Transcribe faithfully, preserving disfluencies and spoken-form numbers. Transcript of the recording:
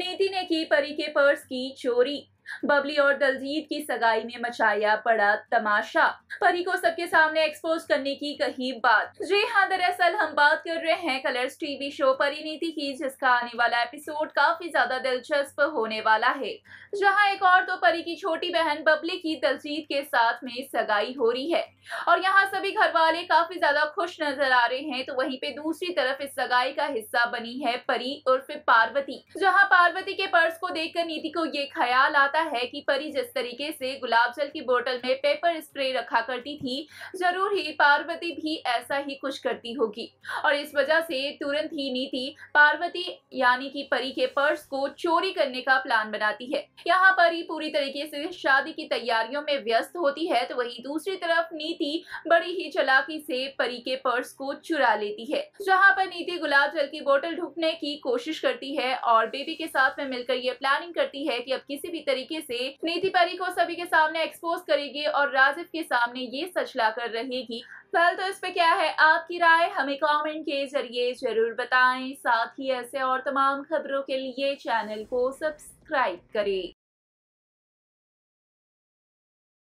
नीति ने की परी के पर्स की चोरी। बबली और दलजीत की सगाई में मचाया बड़ा तमाशा। परी को सबके सामने एक्सपोज करने की कही बात। जी हाँ, दरअसल हम बात कर रहे हैं कलर्स टीवी शो परिणीति की, जिसका आने वाला एपिसोड काफी ज्यादा दिलचस्प होने वाला है। जहां एक और तो परी की छोटी बहन बबली की दलजीत के साथ में सगाई हो रही है और यहाँ सभी घर वाले काफी ज्यादा खुश नजर आ रहे हैं। तो वहीं पे दूसरी तरफ इस सगाई का हिस्सा बनी है परी उर्फ पार्वती। जहाँ पार्वती के पर्स को देखकर नीति को ये ख्याल आता है कि परी जिस तरीके से गुलाब जल की बोतल में पेपर स्प्रे रखा करती थी, जरूर ही पार्वती भी ऐसा ही कुछ करती होगी और इस वजह से तुरंत ही नीति पार्वती यानी कि परी के पर्स को चोरी करने का प्लान बनाती है। यहाँ परी पूरी तरीके से शादी की तैयारियों में व्यस्त होती है, तो वहीं दूसरी तरफ नीति बड़ी ही चालाकी से परी के पर्स को चुरा लेती है। जहाँ पर नीति गुलाब जल की बोतल ढूंढने की कोशिश करती है और बेबी के साथ में मिलकर ये प्लानिंग करती है कि अब किसी भी तरीके से नीति परी को सभी के सामने एक्सपोज करेगी और राजिफ के सामने ये सच लाकर रहेगी। वेल, तो इस पे क्या है आपकी राय, हमें कमेंट के जरिए जरूर बताएं। साथ ही ऐसे और तमाम खबरों के लिए चैनल को सब्सक्राइब करें।